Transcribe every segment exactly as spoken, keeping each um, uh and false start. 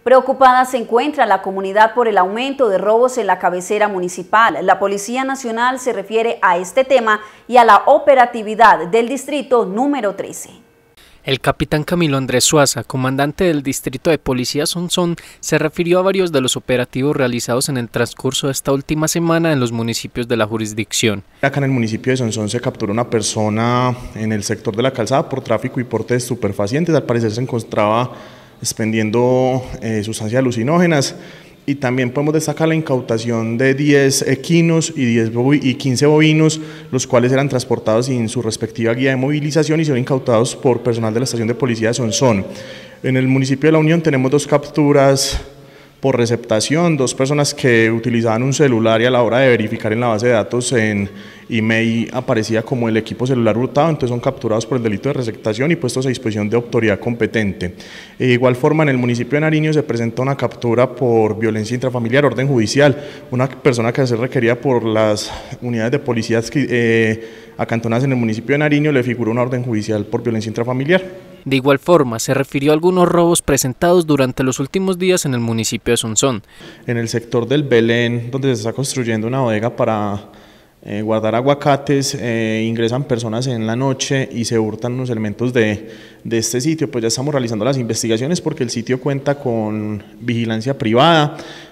Preocupada se encuentra la comunidad por el aumento de robos en la cabecera municipal. La Policía Nacional se refiere a este tema y a la operatividad del distrito número trece. El capitán Camilo Andrés Suaza, comandante del distrito de Policía Sonsón, se refirió a varios de los operativos realizados en el transcurso de esta última semana en los municipios de la jurisdicción. Acá en el municipio de Sonsón se capturó una persona en el sector de la calzada por tráfico y porte de estupefacientes. Al parecer se encontraba expendiendo eh, sustancias alucinógenas, y también podemos destacar la incautación de diez equinos y, diez y quince bovinos, los cuales eran transportados sin su respectiva guía de movilización y son incautados por personal de la estación de policía de Sonsón. En el municipio de La Unión tenemos dos capturas por receptación, dos personas que utilizaban un celular y a la hora de verificar en la base de datos en email aparecía como el equipo celular hurtado, entonces son capturados por el delito de receptación y puestos a disposición de autoridad competente. De igual forma, en el municipio de Nariño se presenta una captura por violencia intrafamiliar, orden judicial, una persona que se requería por las unidades de policía eh, acantonadas en el municipio de Nariño, le figuró una orden judicial por violencia intrafamiliar. De igual forma, se refirió a algunos robos presentados durante los últimos días en el municipio de Sonsón. En el sector del Belén, donde se está construyendo una bodega para eh, guardar aguacates, eh, ingresan personas en la noche y se hurtan unos elementos de, de este sitio. Pues ya estamos realizando las investigaciones porque el sitio cuenta con vigilancia privada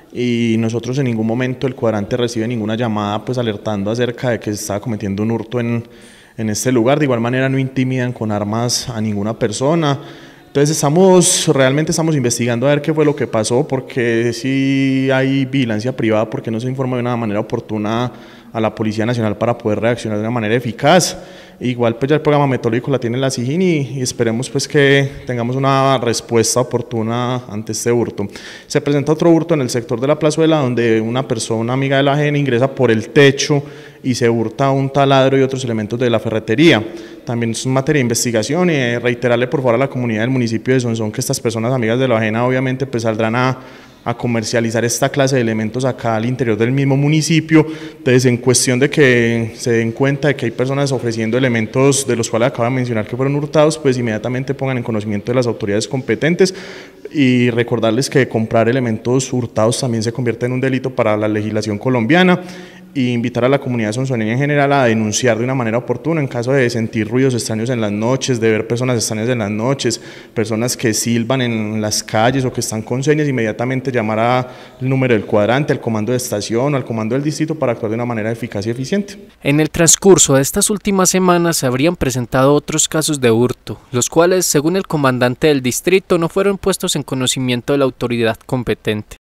y nosotros en ningún momento el cuadrante recibe ninguna llamada pues alertando acerca de que se estaba cometiendo un hurto en en este lugar. De igual manera no intimidan con armas a ninguna persona. Entonces estamos, realmente estamos investigando a ver qué fue lo que pasó, porque si hay vigilancia privada, porque no se informa de una manera oportuna a la Policía Nacional para poder reaccionar de una manera eficaz. Igual pues ya el programa metodológico la tiene la SIJIN y, y esperemos pues que tengamos una respuesta oportuna ante este hurto. Se presenta otro hurto en el sector de la Plazuela, donde una persona amiga de la gente ingresa por el techo y se hurta un taladro y otros elementos de la ferretería. También es materia de investigación y reiterarle por favor a la comunidad del municipio de Sonsón que estas personas amigas de la ajena obviamente pues saldrán a a comercializar esta clase de elementos acá al interior del mismo municipio. Entonces, en cuestión de que se den cuenta de que hay personas ofreciendo elementos de los cuales acabo de mencionar que fueron hurtados, pues inmediatamente pongan en conocimiento de las autoridades competentes y recordarles que comprar elementos hurtados también se convierte en un delito para la legislación colombiana, y invitar a la comunidad sonsoneña en general a denunciar de una manera oportuna en caso de sentir ruidos extraños en las noches, de ver personas extrañas en las noches, personas que silban en las calles o que están con señas, inmediatamente llamar al número del cuadrante, al comando de estación o al comando del distrito para actuar de una manera eficaz y eficiente. En el transcurso de estas últimas semanas se habrían presentado otros casos de hurto, los cuales, según el comandante del distrito, no fueron puestos en conocimiento de la autoridad competente.